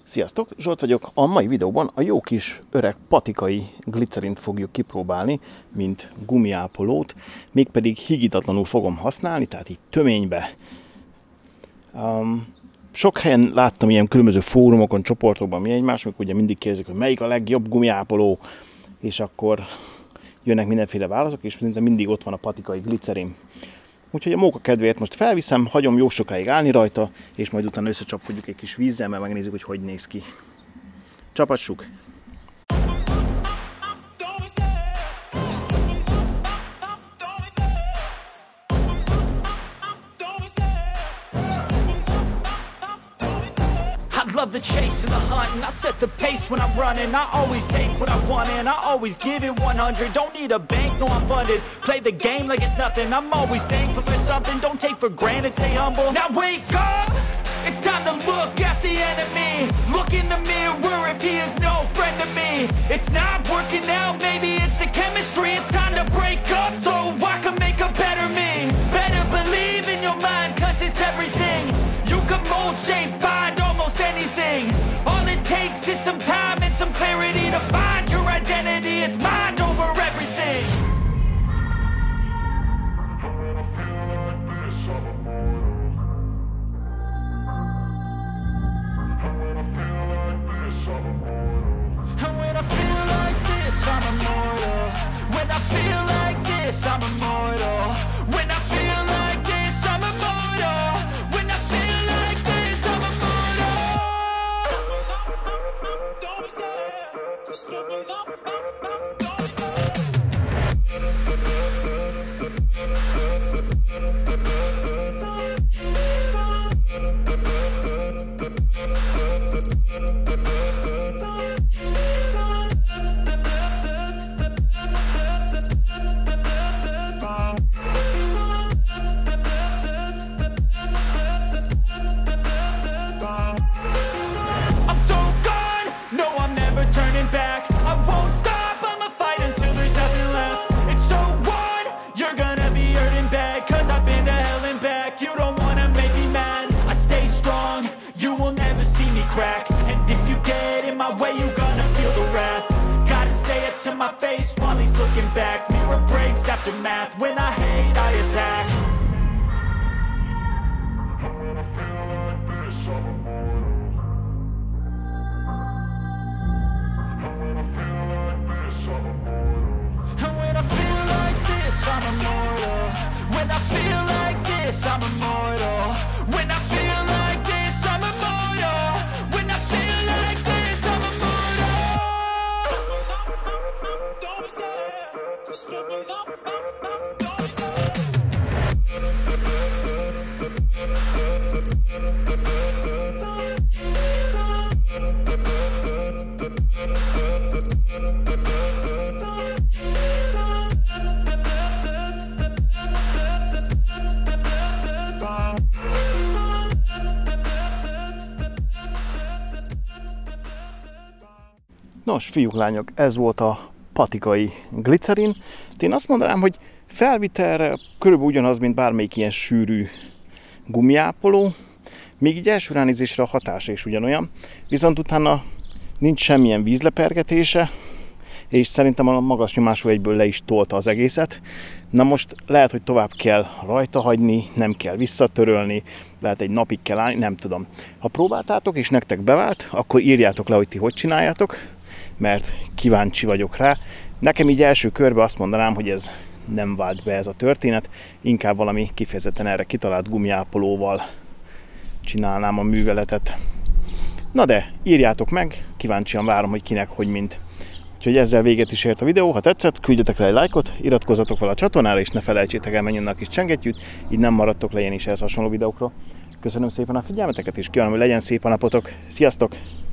Sziasztok, Zsolt vagyok. A mai videóban a jó kis öreg patikai glicerint fogjuk kipróbálni, mint gumiápolót, mégpedig higítatlanul fogom használni, tehát így töménybe. Sok helyen láttam ilyen különböző fórumokon, csoportokban, mi egymás, amikor ugye mindig kérdezik, hogy melyik a legjobb gumiápoló, és akkor jönnek mindenféle válaszok, és szerintem mindig ott van a patikai glicerin. Úgyhogy a móka kedvéért most felviszem, hagyom jó sokáig állni rajta, és majd utána összecsapkodjuk egy kis vízzel, mert megnézzük, hogy néz ki. Csapassuk! Love the chase and the hunt, and I set the pace when I'm running. I always take what I want and I always give it 100. Don't need a bank, no I'm funded. Play the game like it's nothing. I'm always thankful for something. Don't take for granted, stay humble. Now wake up, it's time to look at the enemy. Look in the mirror if he is no friend to me. It's not working out, maybe it's the chemistry. It's time to break up so I can make a better me. Better believe in your mind, cause it's everything. You can mold, shape, find almost anything. All it takes is some time and some clarity to find your identity. It's mind over everything. And when I feel like this, I'm immortal. When I feel like this, I'm immortal. When I feel like this, I'm immortal. When I feel like this, I'm immortal. Don't be scared. Just give me up. Don't be scared. And if you get in my way, you're gonna feel the wrath. Gotta say it to my face while he's looking back. Mirror breaks after math. When I hate, I attack. And when I feel like this, I'm immortal. When I feel like this, I'm immortal. When I feel like this, I'm immortal. When I feel like this, I'm immortal. Don't be scared. Just give me up. Don't be scared. Nos, fiúk, lányok, ez volt a patikai glicerin. Én azt mondanám, hogy felvitelre körülbelül ugyanaz, mint bármelyik ilyen sűrű gumiápoló, még így első ránézésre a hatása is ugyanolyan, viszont utána nincs semmilyen vízlepergetése, és szerintem a magas nyomású egyből le is tolta az egészet. Na most lehet, hogy tovább kell rajta hagyni, nem kell visszatörölni, lehet egy napig kell állni, nem tudom. Ha próbáltátok és nektek bevált, akkor írjátok le, hogy ti hogy csináljátok, mert kíváncsi vagyok rá. Nekem így első körben azt mondanám, hogy ez nem vált be ez a történet, inkább valami kifejezetten erre kitalált gumiápolóval csinálnám a műveletet. Na de, írjátok meg, kíváncsian várom, hogy kinek, hogy mint. Úgyhogy ezzel véget is ért a videó, ha tetszett, küldjetek rá egy lájkot, iratkozzatok fel a csatornára, és ne felejtsétek el menni a kis csengettyűt, így nem maradtok le ilyen is ehhez hasonló videókról. Köszönöm szépen a figyelmeteket, és kívánom, hogy legyen szép a napotok. Sziasztok!